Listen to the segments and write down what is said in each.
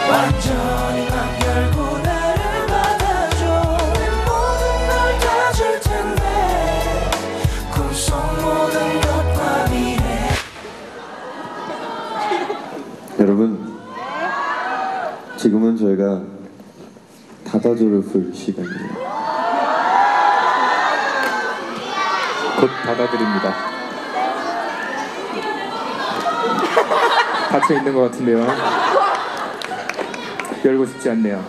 완전히 맘 열고 나를 받아줘. 내 모든 걸 다 줄 텐데 꿈속 모든 것과 미래. 여러분, 지금은 저희가 닫아줘를 풀 시간이에요. 곧 닫아드립니다. 닫혀 있는 것 같은데요. 열고 싶지 않네요.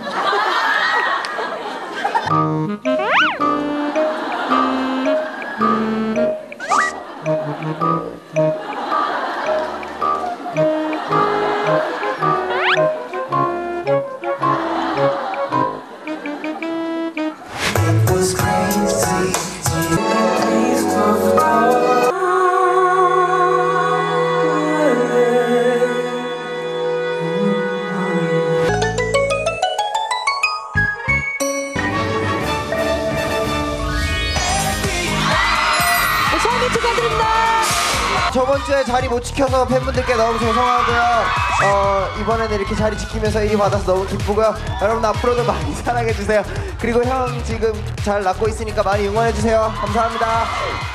저번 주에 자리 못 지켜서 팬분들께 너무 죄송하고요. 이번에는 이렇게 자리 지키면서 1위 받아서 너무 기쁘고요. 여러분 앞으로도 많이 사랑해주세요. 그리고 형 지금 잘 낫고 있으니까 많이 응원해주세요. 감사합니다.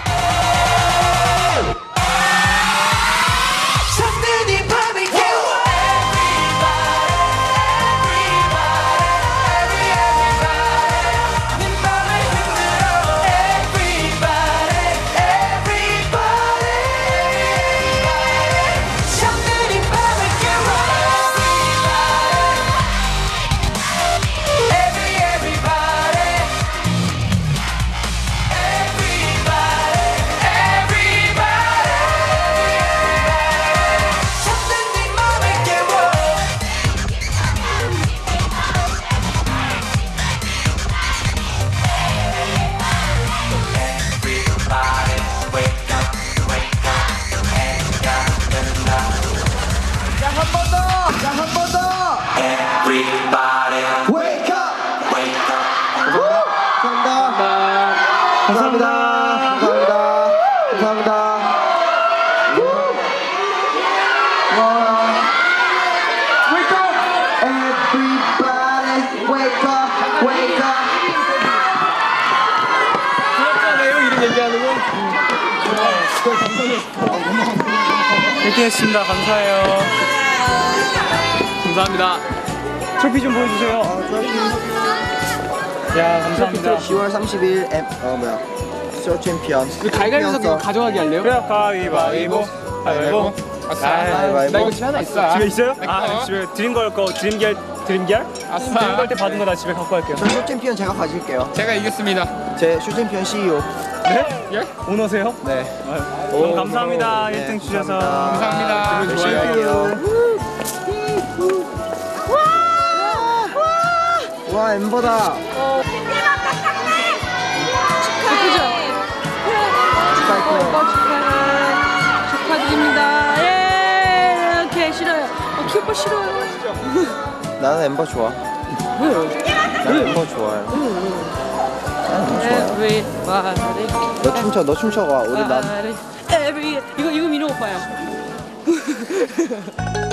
했습니다. 감사해요. 감사합니다. 트로피 좀 보여주세요. 야, 감사합니다. 10월 30일 쇼 챔피언. 가위바위보 가져가게 할래요? 그래, 가위바위보. 가위바위보. 나 이거 집에 하나 있어. 집에 있어요? 아, 집에 드림걸 거 드림결? 드림걸 때 받은 거 나 집에 갖고 갈게요. 쇼 챔피언 제가 가질게요. 제가 이겼습니다. 제 쇼 챔피언 CEO. 네? 예? 오너세요? 네. 너무 감사합니다. 1등 주셔서. 감사합니다. 기분 좋아요. 와, 엠버다. 축하드립니다. 예, 이렇게 싫어요. 키오빠 싫어요. 나는 엠버 좋아. 나는 엠버 좋아요. 너 춤춰봐. 우리 나. 이거 민호 오빠야.